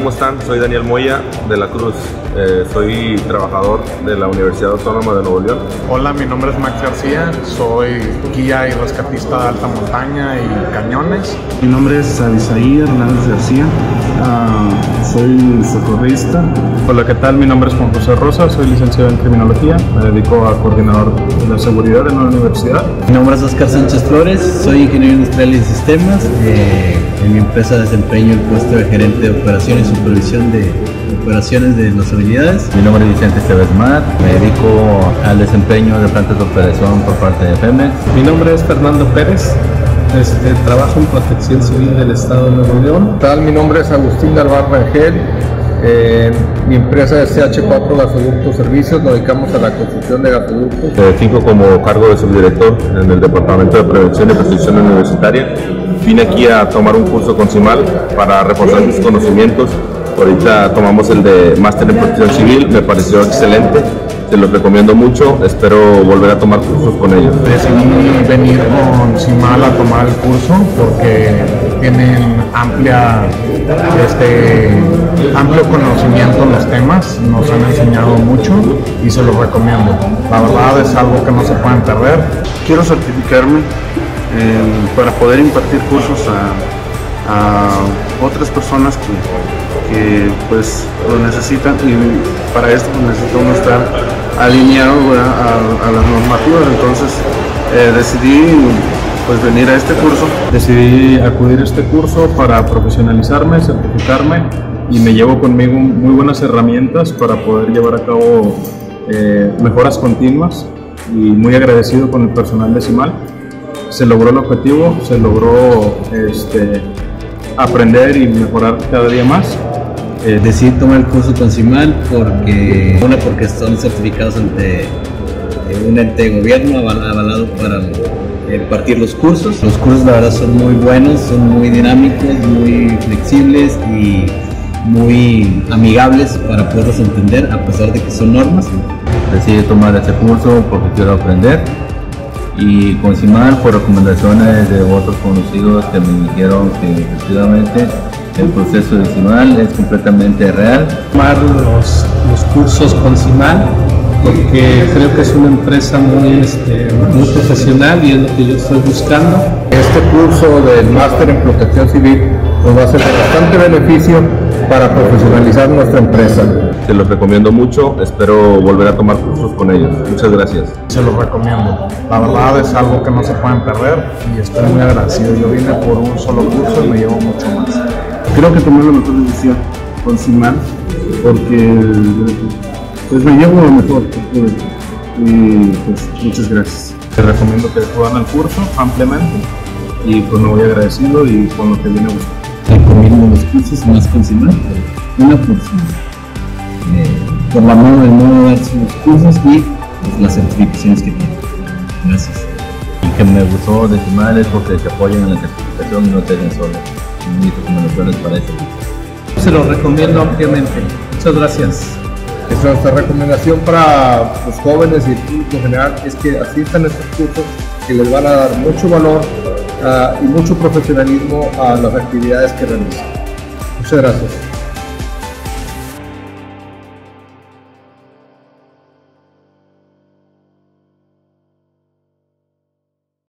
¿Cómo están? Soy Daniel Moya de la Cruz. Soy trabajador de la Universidad Autónoma de Nuevo León. Hola, mi nombre es Max García, soy guía y rescatista de alta montaña y cañones. Mi nombre es Abisaí Hernández García, soy socorrista. Hola, ¿qué tal? Mi nombre es Juan José Rosa, soy licenciado en Criminología, me dedico a coordinador de la seguridad en una universidad. Mi nombre es Oscar Sánchez Flores, soy ingeniero industrial y de sistemas. En mi empresa desempeño el puesto de gerente de operaciones y supervisión de operaciones de las unidades. Mi nombre es Vicente Esteves Mar, me dedico al desempeño de plantas de operación por parte de Pemex. Mi nombre es Fernando Pérez, trabajo en Protección Civil del Estado de Nuevo León. Mi nombre es Agustín Narvar Rangel. Mi empresa es CH4 Gasoductos Servicios, nos dedicamos a la construcción de gasoductos. Fijo como cargo de subdirector en el Departamento de Prevención y Protección Universitaria. Vine aquí a tomar un curso con CIMAL para reforzar mis conocimientos. Ahorita tomamos el de Máster en Protección Civil, me pareció excelente, te los recomiendo mucho, espero volver a tomar cursos con ellos. Decidí venir con CIMAL a tomar el curso porque tienen amplio conocimiento en los temas, nos han enseñado mucho y se los recomiendo. La verdad es algo que no se pueden perder. Quiero certificarme para poder impartir cursos a otras personas que pues lo necesitan, y para esto necesita uno estar alineado a las normativas. Entonces decidí pues venir a este curso. Decidí acudir a este curso para profesionalizarme, certificarme, y me llevo conmigo muy buenas herramientas para poder llevar a cabo mejoras continuas, y muy agradecido con el personal de CIMAL. Se logró el objetivo, se logró aprender y mejorar cada día más. Decidí tomar el curso con CIMAL porque son certificados ante un ente de gobierno avalado para impartir los cursos. Los cursos, la verdad, son muy buenos, son muy dinámicos, muy flexibles y muy amigables para poderlos entender, a pesar de que son normas. Decidí tomar este curso porque quiero aprender, y con CIMAL, por recomendaciones de otros conocidos que me dijeron que efectivamente el proceso de CIMAL es completamente real. Tomar los cursos con CIMAL porque creo que es una empresa muy profesional, y es lo que yo estoy buscando. Este curso del Máster en Protección Civil nos va a ser de bastante beneficio para profesionalizar nuestra empresa. Te los recomiendo mucho, espero volver a tomar cursos con ellos. Muchas gracias. Se los recomiendo. La verdad es algo que no se pueden perder y estoy muy agradecido. Yo vine por un solo curso y me llevo mucho más. Creo que tomé la mejor decisión con CIMAL porque pues me llevo lo mejor que pude, y pues muchas gracias. Te recomiendo que acudan al curso ampliamente, y pues me voy agradecido y con lo que viene a buscar. Recomiendo los cursos más con CIMAL, una porción, por el modo de dar los cursos y pues, las certificaciones que tienen. Gracias. Y que me gustó de CIMAL es porque te apoyan en la certificación y no te dejan solo. Mis recomendaciones para eso. Se lo recomiendo ampliamente. Muchas gracias. Nuestra recomendación para los jóvenes y el público en general es que asistan a estos cursos, que les van a dar mucho valor y mucho profesionalismo a las actividades que realizan. Muchas gracias.